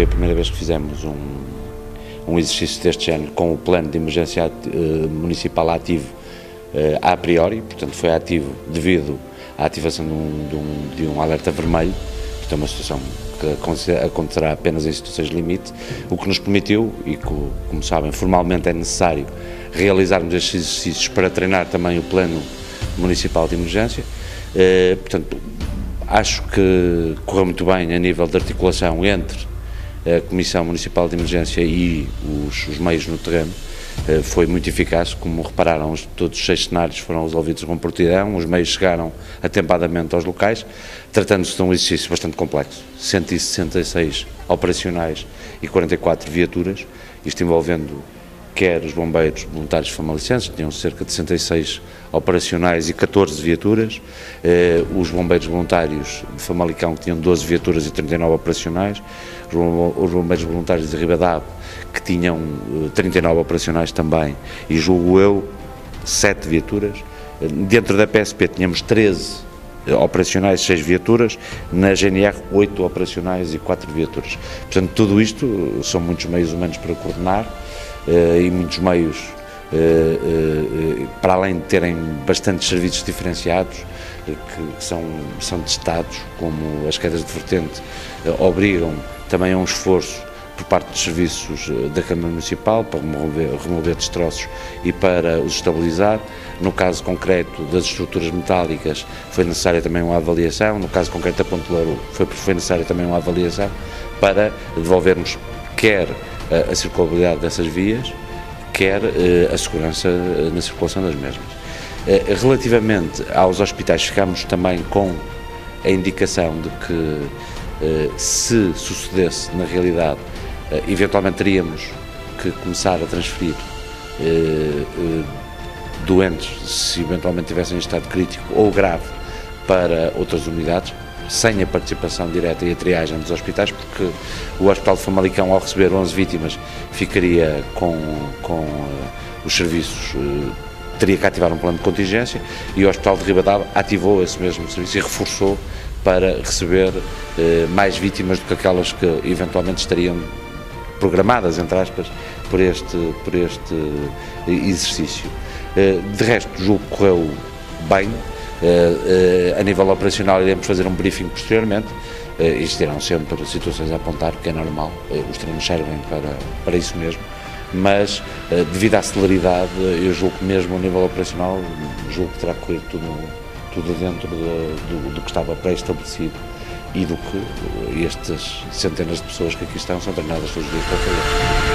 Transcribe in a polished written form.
foi a primeira vez que fizemos um exercício deste género com o plano de emergência municipal ativo a priori, portanto foi ativo devido à ativação de um alerta vermelho, portanto é uma situação que acontecerá apenas em situações de limite, o que nos permitiu, e que, como sabem, formalmente é necessário realizarmos estes exercícios para treinar também o plano municipal de emergência. Portanto, acho que correu muito bem a nível de articulação entre a Comissão Municipal de Emergência e os meios no terreno. Foi muito eficaz, como repararam, todos os 6 cenários foram resolvidos com prontidão, os meios chegaram atempadamente aos locais, tratando-se de um exercício bastante complexo, 166 operacionais e 44 viaturas, isto envolvendo quer os bombeiros voluntários famalicenses, tinham cerca de 66 operacionais e 14 viaturas, os bombeiros voluntários de Famalicão, que tinham 12 viaturas e 39 operacionais, os bombeiros voluntários de Ribadave, que tinham 39 operacionais também, e julgo eu, 7 viaturas. Dentro da PSP tínhamos 13 operacionais, 6 viaturas, na GNR 8 operacionais e 4 viaturas. Portanto, tudo isto são muitos meios humanos para coordenar, e muitos meios, para além de terem bastantes serviços diferenciados, que são testados, como as quedas de vertente, obrigam também a um esforço por parte dos serviços da Câmara Municipal para remover destroços e para os estabilizar. No caso concreto das estruturas metálicas foi necessária também uma avaliação, no caso concreto da Ponte Louro foi necessária também uma avaliação para devolvermos quer a circulabilidade dessas vias, quer a segurança na circulação das mesmas. Relativamente aos hospitais, ficamos também com a indicação de que, se sucedesse na realidade, eventualmente teríamos que começar a transferir doentes, se eventualmente tivessem em estado crítico ou grave, para outras unidades, sem a participação direta e a triagem dos hospitais, porque o Hospital de Famalicão, ao receber 11 vítimas, ficaria com os serviços, teria que ativar um plano de contingência, e o Hospital de Ribadave ativou esse mesmo serviço e reforçou para receber mais vítimas do que aquelas que eventualmente estariam programadas, entre aspas, por este exercício. De resto, julgo que correu bem. A nível operacional iremos fazer um briefing posteriormente, existirão sempre situações a apontar, que é normal, os treinos servem para isso mesmo, mas devido à celeridade, eu julgo que mesmo a nível operacional, julgo que terá corrido tudo dentro do que estava pré-estabelecido e do que estas centenas de pessoas que aqui estão são treinadas todos os dias para fazer.